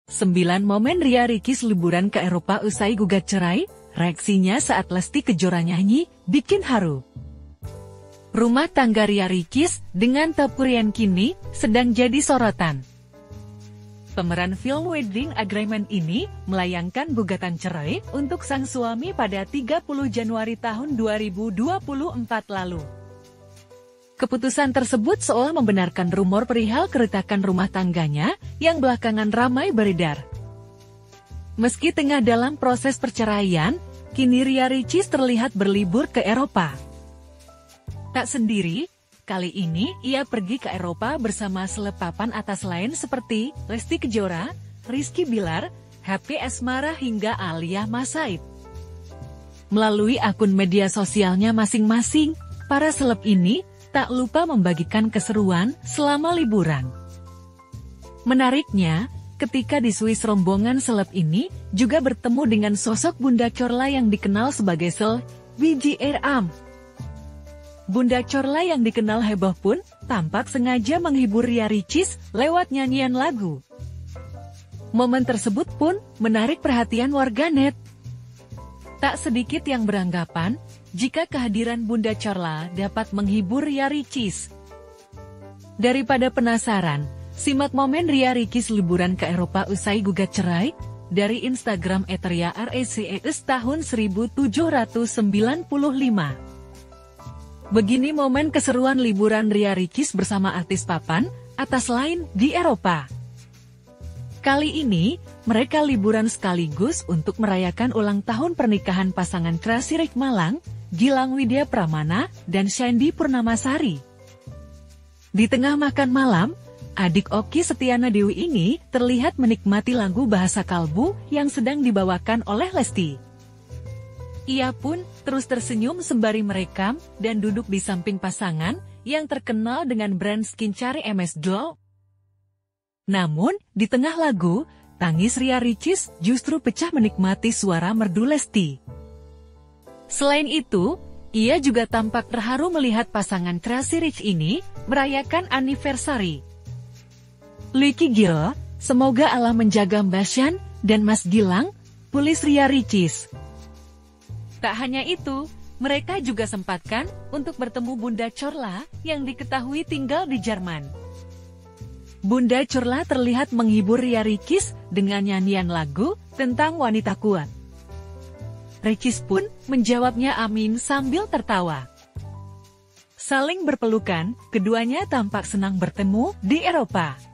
9 momen Ria Ricis liburan ke Eropa usai gugat cerai, reaksinya saat Lesti Kejora nyanyi, bikin haru. Rumah tangga Ria Ricis dengan Teuku kini sedang jadi sorotan. Pemeran film Wedding Agreement ini melayangkan gugatan cerai untuk sang suami pada 30 Januari tahun 2024 lalu. Keputusan tersebut seolah membenarkan rumor perihal keretakan rumah tangganya yang belakangan ramai beredar. Meski tengah dalam proses perceraian, kini Ria Ricis terlihat berlibur ke Eropa. Tak sendiri, kali ini ia pergi ke Eropa bersama seleb papan atas lain seperti Lesti Kejora, Rizky Bilar, Happy Asmara hingga Alia Mas Said. Melalui akun media sosialnya masing-masing, para seleb ini tak lupa membagikan keseruan selama liburan. Menariknya, ketika di Swiss rombongan seleb ini juga bertemu dengan sosok Bunda Chorla yang dikenal sebagai Sel BJRAM. Bunda Chorla yang dikenal heboh pun tampak sengaja menghibur Ria Ricis lewat nyanyian lagu. Momen tersebut pun menarik perhatian warganet. Tak sedikit yang beranggapan jika kehadiran Bunda Chorla dapat menghibur Ria Ricis. Daripada penasaran, simak momen Ria Ricis liburan ke Eropa usai gugat cerai dari Instagram @RiaRicis tahun 1795. Begini momen keseruan liburan Ria Ricis bersama artis papan atas lain di Eropa. Kali ini, mereka liburan sekaligus untuk merayakan ulang tahun pernikahan pasangan Krasirik Malang, Gilang Widya Pramana, dan Shandy Purnamasari. Di tengah makan malam, adik Okky Setiana Dewi ini terlihat menikmati lagu bahasa kalbu yang sedang dibawakan oleh Lesti. Ia pun terus tersenyum sembari merekam dan duduk di samping pasangan yang terkenal dengan brand skincare MS Glow. Namun, di tengah lagu, tangis Ria Ricis justru pecah menikmati suara merdu Lesti. Selain itu, ia juga tampak terharu melihat pasangan Crazy Rich ini merayakan anniversary. Lucky Girl, semoga Allah menjaga Mbak Shan dan Mas Gilang, tulis Ria Ricis. Tak hanya itu, mereka juga sempatkan untuk bertemu Bunda Chorla yang diketahui tinggal di Jerman. Bunda Chorla terlihat menghibur Ria Ricis dengan nyanyian lagu tentang wanita kuat. Ricis pun menjawabnya amin sambil tertawa. Saling berpelukan, keduanya tampak senang bertemu di Eropa.